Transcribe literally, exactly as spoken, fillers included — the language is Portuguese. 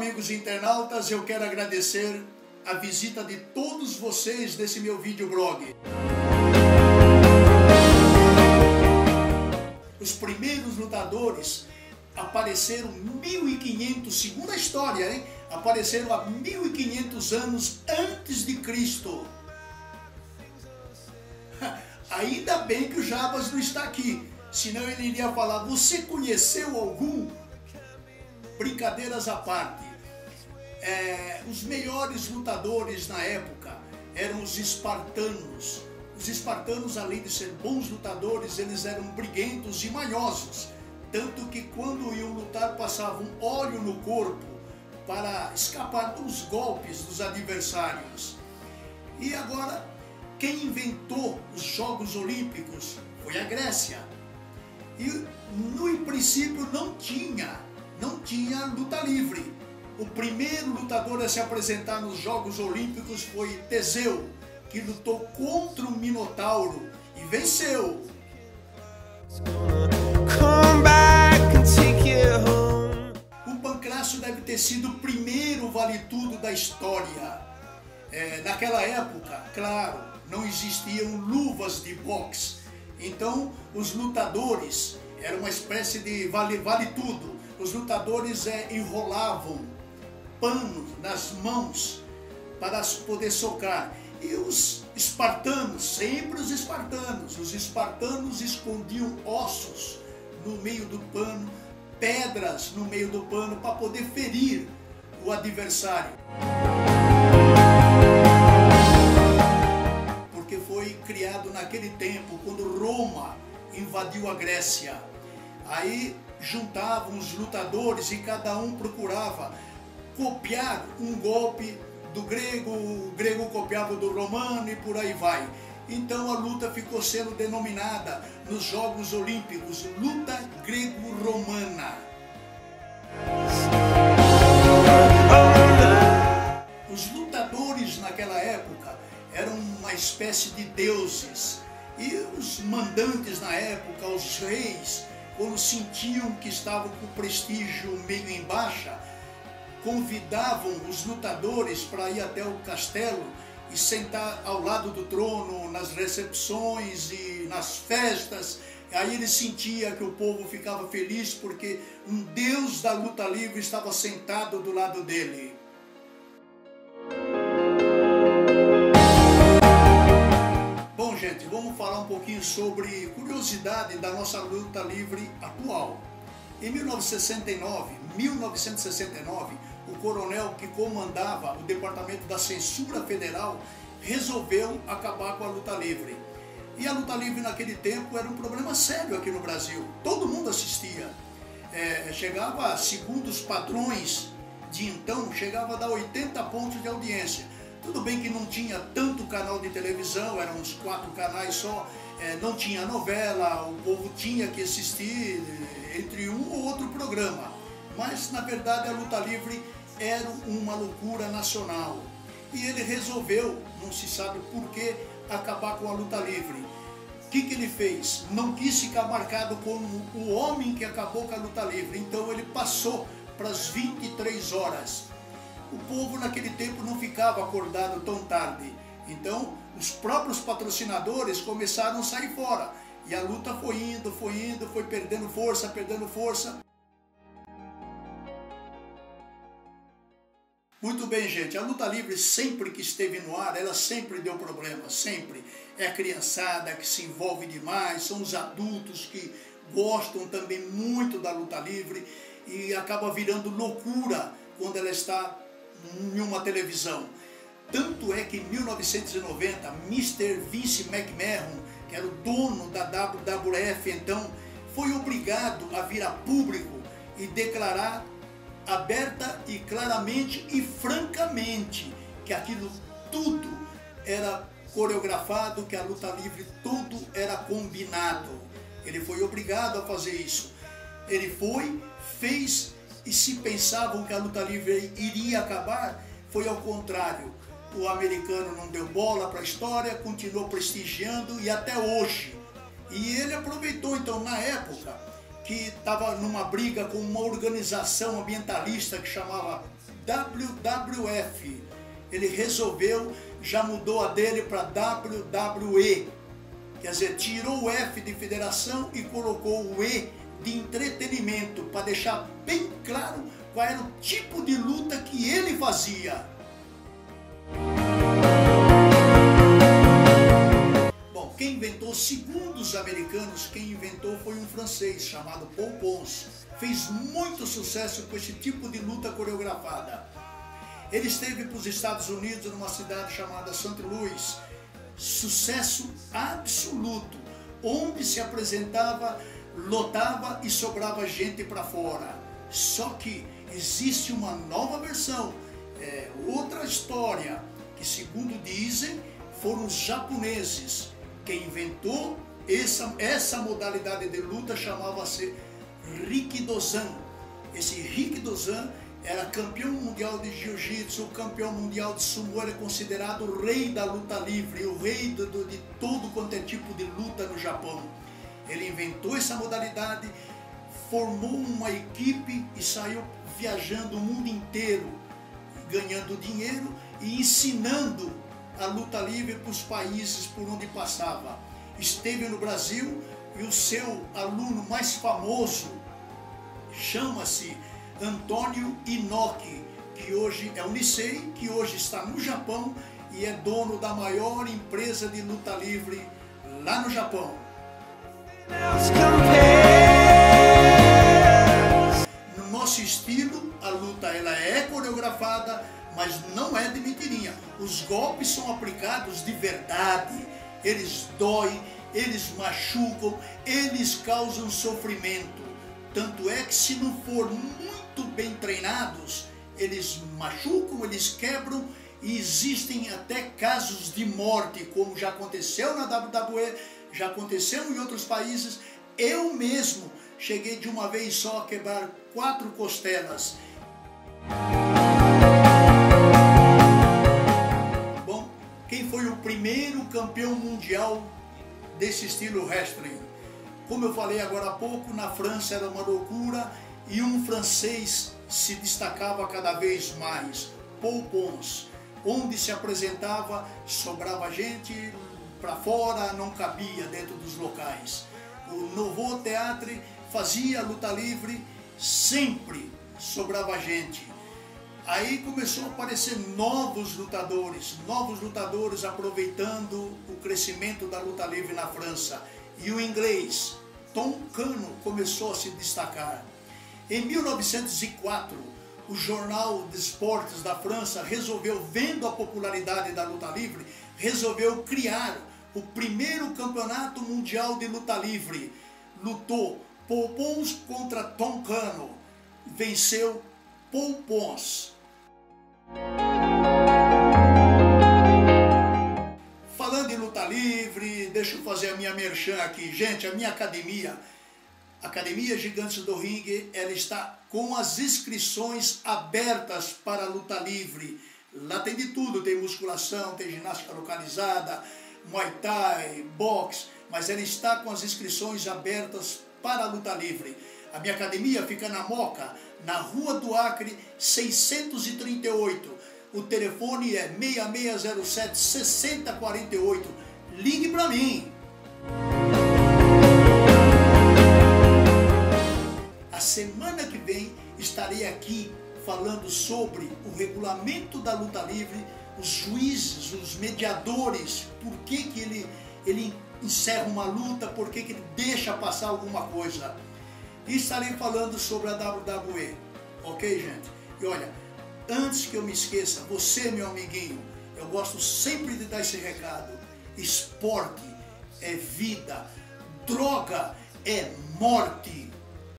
amigos internautas, eu quero agradecer a visita de todos vocês nesse meu vídeo blog. Os primeiros lutadores apareceram mil e quinhentos, segundo a história, hein? Apareceram há mil e quinhentos anos antes de Cristo. Ainda bem que o Jabas não está aqui, senão ele iria falar, você conheceu algum? Brincadeiras à parte, é, os melhores lutadores na época eram os espartanos. Os espartanos, além de ser bons lutadores, eles eram briguentos e manhosos, tanto que quando iam lutar passavam óleo no corpo para escapar dos golpes dos adversários. E agora, quem inventou os Jogos Olímpicos foi a Grécia. E no princípio não tinha, não tinha luta livre. O primeiro lutador a se apresentar nos Jogos Olímpicos foi Teseu, que lutou contra o Minotauro e venceu. O Pancrácio deve ter sido o primeiro vale-tudo da história. É, naquela época, claro, não existiam luvas de boxe. Então, os lutadores, era uma espécie de vale, vale tudo. Os lutadores é, enrolavam panos nas mãos para poder socar. E os espartanos, sempre os espartanos, os espartanos escondiam ossos no meio do pano, pedras no meio do pano para poder ferir o adversário. Porque foi criado naquele tempo, quando Roma invadiu a Grécia. Aí juntavam os lutadores e cada um procurava copiar um golpe do grego, o grego copiava do romano e por aí vai. Então a luta ficou sendo denominada nos Jogos Olímpicos luta grego-romana. Os lutadores naquela época eram uma espécie de deuses e os mandantes na época, os reis, quando sentiam que estavam com o prestígio meio em baixa, convidavam os lutadores para ir até o castelo e sentar ao lado do trono nas recepções e nas festas. Aí ele sentia que o povo ficava feliz porque um deus da luta livre estava sentado do lado dele. Bom, gente, vamos falar um pouquinho sobre curiosidade da nossa luta livre atual. Em mil novecentos e sessenta e nove, mil novecentos e sessenta e nove, o coronel que comandava o Departamento da Censura Federal resolveu acabar com a luta livre. E a luta livre naquele tempo era um problema sério aqui no Brasil. Todo mundo assistia. É, chegava, segundo os padrões de então, chegava a dar oitenta pontos de audiência. Tudo bem que não tinha tanto canal de televisão, eram uns quatro canais só, é, não tinha novela, o povo tinha que assistir entre um ou outro programa. Mas, na verdade, a luta livre era uma loucura nacional. E ele resolveu, não se sabe por que, acabar com a luta livre. O que, que ele fez? Não quis ficar marcado como o homem que acabou com a luta livre. Então ele passou para as vinte e três horas. O povo naquele tempo não ficava acordado tão tarde. Então os próprios patrocinadores começaram a sair fora. E a luta foi indo, foi indo, foi perdendo força, perdendo força. Muito bem, gente, a luta livre sempre que esteve no ar, ela sempre deu problema, sempre. É a criançada que se envolve demais, são os adultos que gostam também muito da luta livre e acaba virando loucura quando ela está em uma televisão. Tanto é que em mil novecentos e noventa, mister Vince McMahon, que era o dono da W W F então, foi obrigado a vir a público e declarar aberta e claramente e francamente que aquilo tudo era coreografado, que a luta livre tudo era combinado. Ele foi obrigado a fazer isso. Ele foi, fez, e se pensavam que a luta livre iria acabar, foi ao contrário. O americano não deu bola para a história, continuou prestigiando e até hoje. E ele aproveitou então na época que estava numa briga com uma organização ambientalista que chamava W W F. Ele resolveu, já mudou a dele para W W E. Quer dizer, tirou o F de federação e colocou o E de entretenimento, para deixar bem claro qual era o tipo de luta que ele fazia. Bom, quem inventou, segundo os americanos, quem inventou foi um francês chamado Paul Pons. Fez muito sucesso com esse tipo de luta coreografada. Ele esteve para os Estados Unidos, numa cidade chamada Saint Louis. Sucesso absoluto, onde se apresentava, lotava e sobrava gente para fora. Só que existe uma nova versão, é, outra história, que segundo dizem, foram os japoneses quem inventou essa, essa modalidade de luta, chamava-se Rikidozan. Esse Rikidozan era campeão mundial de jiu-jitsu, campeão mundial de sumo, era considerado o rei da luta livre, o rei do, do, de todo quanto é tipo de luta no Japão. Ele inventou essa modalidade, formou uma equipe e saiu viajando o mundo inteiro, ganhando dinheiro e ensinando a luta livre para os países por onde passava. Esteve no Brasil e o seu aluno mais famoso chama-se Antônio Inoki, que hoje é o Nisei, que hoje está no Japão e é dono da maior empresa de luta livre lá no Japão. No nosso estilo, a luta ela é coreografada, mas não é de mentirinha. Os golpes são aplicados de verdade, eles doem, eles machucam, eles causam sofrimento. Tanto é que se não for muito bem treinados, eles machucam, eles quebram e existem até casos de morte, como já aconteceu na W W E, já aconteceu em outros países. Eu mesmo cheguei de uma vez só a quebrar quatro costelas. Bom, quem foi o primeiro campeão mundial desse estilo wrestling? Como eu falei agora há pouco, na França era uma loucura e um francês se destacava cada vez mais, Paul Pons. Onde se apresentava, sobrava gente para fora, não cabia dentro dos locais. O Nouveau Théâtre fazia luta livre, sempre sobrava gente. Aí começou a aparecer novos lutadores, novos lutadores aproveitando o crescimento da luta livre na França. E o inglês, Tom Cano, começou a se destacar. Em mil novecentos e quatro, o Jornal de Esportes da França resolveu, vendo a popularidade da luta livre, resolveu criar o primeiro campeonato mundial de luta livre. Lutou Paul Pons contra Tom Cano. Venceu Paul Pons. Falando em luta livre, deixa eu fazer a minha merchan aqui. Gente, a minha academia, Academia Gigantes do Ringue, ela está com as inscrições abertas para a luta livre. Lá tem de tudo, tem musculação, tem ginástica localizada, Muay Thai, boxe, mas ela está com as inscrições abertas para a luta livre. A minha academia fica na Moca, na Rua do Acre, seiscentos e trinta e oito. O telefone é seis seis zero sete, seis zero quatro oito. Ligue para mim. A semana que vem estarei aqui falando sobre o regulamento da luta livre, os juízes, os mediadores, por que que ele, ele encerra uma luta, por que que ele deixa passar alguma coisa. E estarei falando sobre a W W E, ok, gente? E olha, antes que eu me esqueça, você, meu amiguinho, eu gosto sempre de dar esse recado. Esporte é vida, droga é morte.